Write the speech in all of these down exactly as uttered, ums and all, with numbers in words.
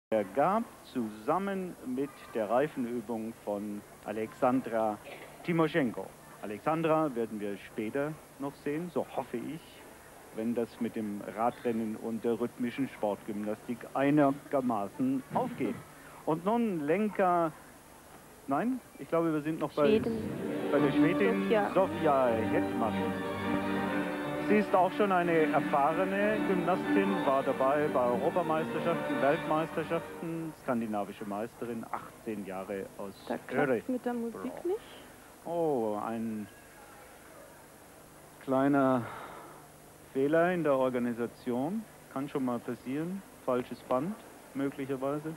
Er gab zusammen mit der Reifenübung von Alexandra Timoschenko. Alexandra werden wir später noch sehen, so hoffe ich, wenn das mit dem Radrennen und der rhythmischen Sportgymnastik einigermaßen aufgeht. Und nun Lenka, nein, ich glaube, wir sind noch bei, bei der Schwedin Sofia, Sofia Hetman. Sie ist auch schon eine erfahrene Gymnastin, war dabei bei Europameisterschaften, Weltmeisterschaften, skandinavische Meisterin, achtzehn Jahre aus Da klappt mit der Musik nicht. Oh, ein kleiner Fehler in der Organisation, kann schon mal passieren, falsches Band möglicherweise.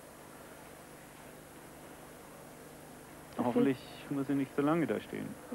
Okay. Hoffentlich muss sie nicht so lange da stehen. Ja.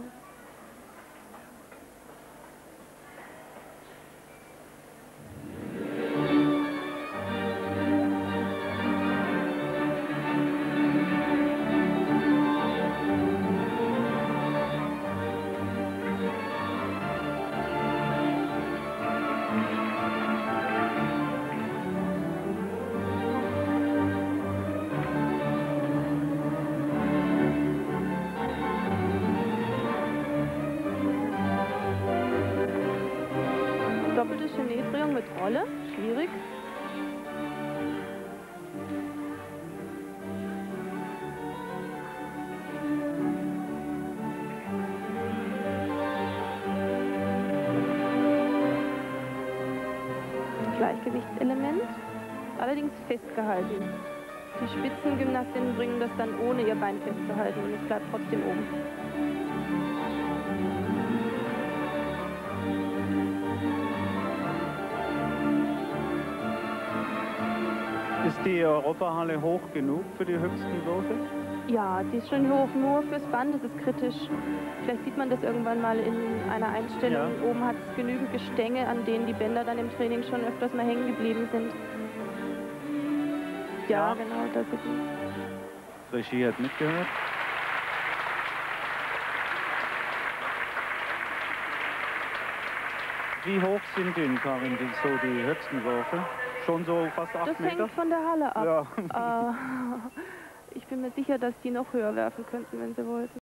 Doppelte Chenetdrehung mit Rolle, schwierig. Gleichgewichtselement, allerdings festgehalten. Die Spitzengymnastinnen bringen das dann ohne ihr Bein festzuhalten und es bleibt trotzdem oben. Ist die Europahalle hoch genug für die höchsten Würfe? Ja, die ist schon hoch, nur fürs Band ist es kritisch. Vielleicht sieht man das irgendwann mal in einer Einstellung. Ja. Oben hat es genügend Gestänge, an denen die Bänder dann im Training schon öfters mal hängen geblieben sind. Ja, ja. Genau, das ist es. Regie hat mitgehört. Wie hoch sind denn, Karin, die, so die höchsten Würfe? Schon so fast acht das Meter? Das hängt von der Halle ab. Ja. Äh, ich bin mir sicher, dass die noch höher werfen könnten, wenn sie wollten.